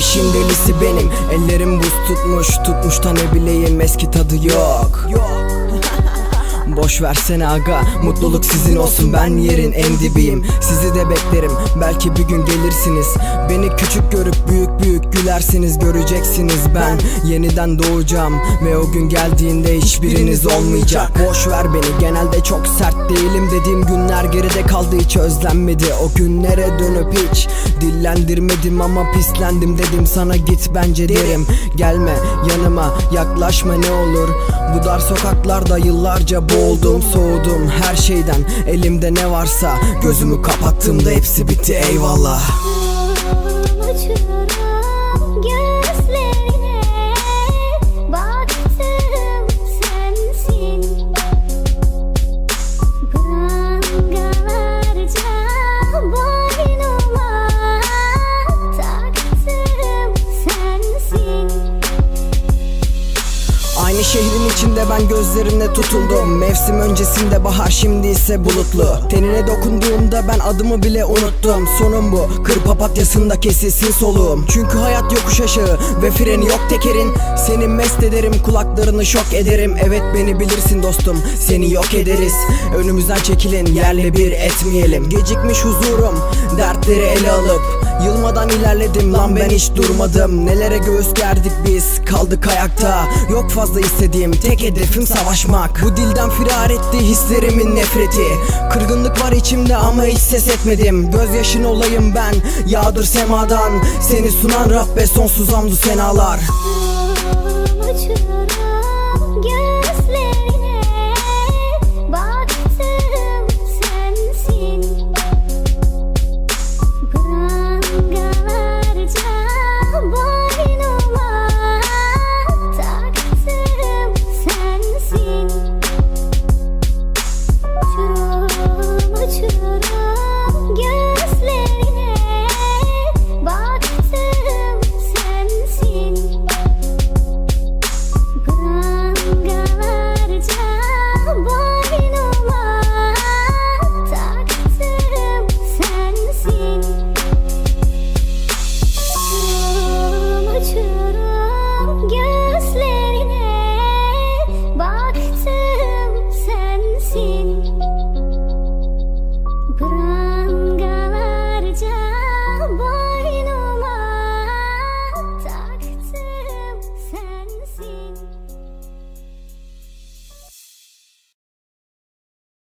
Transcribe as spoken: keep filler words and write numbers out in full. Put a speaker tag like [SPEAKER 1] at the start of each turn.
[SPEAKER 1] işin delisi benim. Ellerim buz tutmuş, tutmuş da ne bileyim, eski tadı yok. Boş versene aga, mutluluk sizin olsun, ben yerin en dibiyim. Sizi de beklerim, belki bir gün gelirsiniz. Beni küçük görüp büyük büyük gülersiniz. Göreceksiniz ben yeniden doğacağım ve o gün geldiğinde hiçbiriniz olmayacak. Boş ver beni, genelde çok sert değilim. Dediğim günler geride kaldı, hiç özlenmedi. O günlere dönüp hiç dillendirmedim ama pislendim. Dedim sana git bence derim. Gelme yanıma, yaklaşma ne olur. Bu dar sokaklarda yıllarca boğuldum, soğudum her şeyden. Elimde ne varsa gözümü kapattığımda hepsi bitti, eyvallah.
[SPEAKER 2] Açıyorum gözlerine, baktım sensin. Prangalarca boynuma taktım sensin.
[SPEAKER 1] Aynı şehrin içinde ben gözlerine tutuldum. Mevsim öncesinde bahar, şimdi ise bulutlu. Tenine dokunduğumda ben adımı bile unuttum. Sonum bu, kır papatyasında kesilsin soluğum. Çünkü hayat yokuş aşağı ve freni yok tekerin. Seni mest ederim, kulaklarını şok ederim. Evet beni bilirsin dostum, seni yok ederiz. Önümüzden çekilin, yerle bir etmeyelim. Gecikmiş huzurum, dertleri ele alıp yılmadan ilerledim lan, ben hiç durmadım. Nelere göğüs gerdik biz, kaldık ayakta. Yok fazla istediğim, tek hedefim savaşmak. Bu dilden firar etti hislerimin nefreti. Kırgınlık var içimde ama hiç ses etmedim. Gözyaşın olayım ben, yağdır semadan. Seni sunan Rabbe sonsuz hamdü senalar.